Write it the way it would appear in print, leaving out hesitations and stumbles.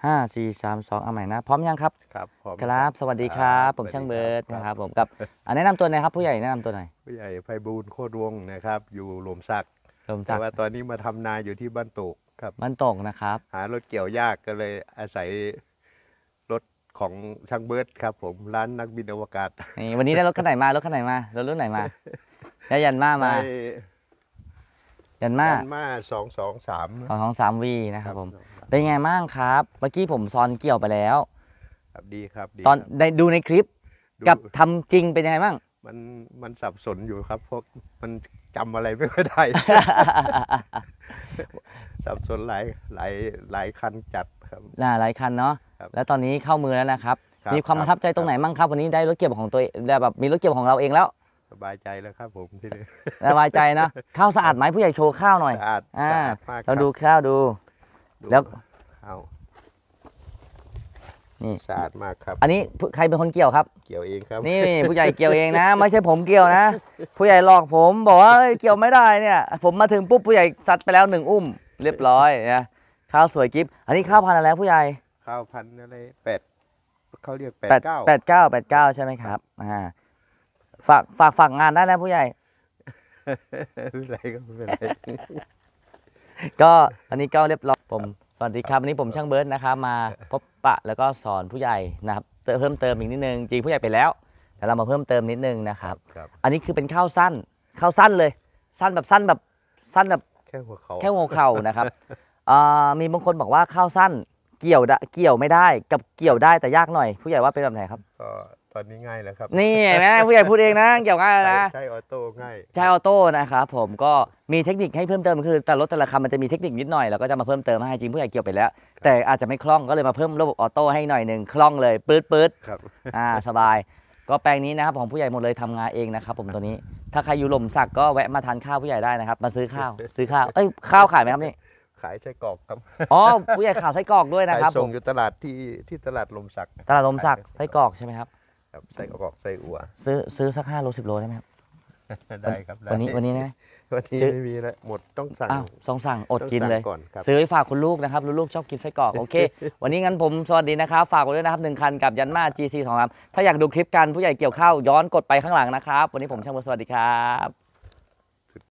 5 4 3 2เอาใหม่นะพร้อมยังครับครับพร้อมครับสวัสดีครับผมช่างเบิร์ดนะครับผมกับแนะนำตัวหน่อยครับผู้ใหญ่แนะนำตัวหน่อยผู้ใหญ่ไพบูลย์โคตรวงศ์นะครับอยู่หลมสักแต่ว่าตอนนี้มาทำนาอยู่ที่บ้านโตกครับบ้านตกนะครับหารถเกี่ยวยากก็เลยอาศัยรถของช่างเบิร์ดครับผมร้านนักบินอวกาศนี่วันนี้ได้รถคันไหนมารถคันไหนมารถรุ่นไหนมาได้ยันมายันมา223V นะครับผมเป็นไงบ้างครับเมื่อกี้ผมซ้อนเกี่ยวไปแล้วครับดีครับตอนได้ดูในคลิปกับทำจริงเป็นยังไงบ้างมันสับสนอยู่ครับเพราะมันจำอะไรไม่ค่อยได้ สับสนหลายคันจัดครับหลายคันเนาะแล้วตอนนี้เข้ามือแล้วนะครับมีความประทับใจตรงไหนบ้างครับวันนี้ได้รถเกี่ยวของตัวแบบมีรถเกี่ยวของเราเองแล้วสบายใจแล้วครับผมที่นี่สบายใจนะข้าวสะอาดไหมผู้ใหญ่โชว์ข้าวหน่อยสะอาดมากเราดูข้าวดูแล้วนี่สะอาดมากครับอันนี้ใครเป็นคนเกี่ยวครับเกี่ยวเองครับนี่ผู้ใหญ่เกี่ยวเองนะไม่ใช่ผมเกี่ยวนะผู้ใหญ่หลอกผมบอกว่าเกี่ยวไม่ได้เนี่ยผมมาถึงปุ๊บผู้ใหญ่ซัดไปแล้ว1 อุ้มเรียบร้อยนะข้าวสวยกิ๊บอันนี้ข้าวพันธุ์อะไรผู้ใหญ่ข้าวพันธุ์อะไรเขาเรียก 89ใช่ไหมครับฝากงานได้แล้วผู้ใหญ่ไม่เป็นไรก็ไม่เป็นไรก็อันนี้ก็เรียบร้อยผมสวัสดีครับวันนี้ผมช่างเบิร์ดนะครับมาพบปะแล้วก็สอนผู้ใหญ่นะครับเพิ่มเติมอีกนิดนึงจริงผู้ใหญ่ไปแล้วแต่เรามาเพิ่มเติมนิดนึงนะครับอันนี้คือเป็นข้าวสั้นเลยสั้นแบบแค่หัวเข่านะครับมีบางคนบอกว่าข้าวสั้นเกี่ยวไม่ได้กับเกี่ยวได้แต่ยากหน่อยผู้ใหญ่ว่าเป็นแบบไหนครับก็ตอนนี้ง่ายแล้วครับนี่นะผู้ใหญ่พูดเองนะเกี่ยวง่ายนะใช้ออโต้ง่ายใช้ออโต้นะครับผมก็มีเทคนิคให้เพิ่มเติมคือแต่รถแต่ละคันมันจะมีเทคนิคนิดหน่อยเราก็จะมาเพิ่มเติมให้จริงผู้ใหญ่เกี่ยวไปแล้วแต่อาจจะไม่คล่องก็เลยมาเพิ่มระบบออโต้ให้หน่อยหนึ่งคล่องเลยปื๊ดครับสบายก็แปลงนี้นะครับของผู้ใหญ่หมดเลยทำงานเองนะครับผมตัวนี้ถ้าใครอยู่หล่มสักก็แวะมาทานข้าวผู้ใหญ่ได้นะครับมาซื้อข้าวข้าวขายไหมครับนี่ขายไส้กรอกครับอ๋อผู้ใหญ่ขายไส้กรอกด้วยนะครับส่งอยู่ตลาดที่ตลาดลมสักตลาดลมสักไส้กรอกใช่ไหมครับไส้กรอกไส้อั่วซื้อสัก5 โล 10 โลได้ไหมครับได้ครับวันนี้นะไม่มีแล้วหมดต้องสั่งอดกินเลยซื้อให้ฝากคุณลูกนะครับลูกชอบกินไส้กรอกโอเควันนี้งั้นผมสวัสดีนะครับฝากไว้ด้วยนะครับ1 คันกับยันมา GC 2 ลำถ้าอยากดูคลิปกันผู้ใหญ่เกี่ยวข้าวย้อนกดไปข้างหลังนะครับวันนี้ผมช่างเบิร์ดสวัสดีครับ